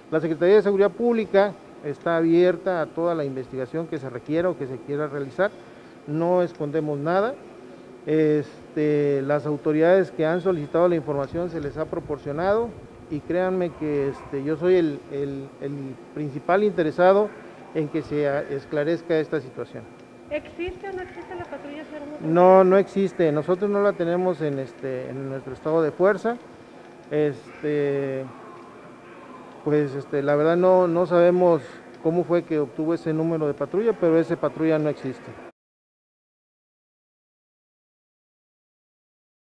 La Secretaría de Seguridad Pública está abierta a toda la investigación que se requiera o que se quiera realizar, no escondemos nada. Las autoridades que han solicitado la información se les ha proporcionado y créanme que yo soy el principal interesado en que se esclarezca esta situación. ¿Existe o no existe la patrulla, señor Mozo? No, no existe, nosotros no la tenemos en nuestro estado de fuerza. La verdad no sabemos cómo fue que obtuvo ese número de patrulla, pero ese patrulla no existe.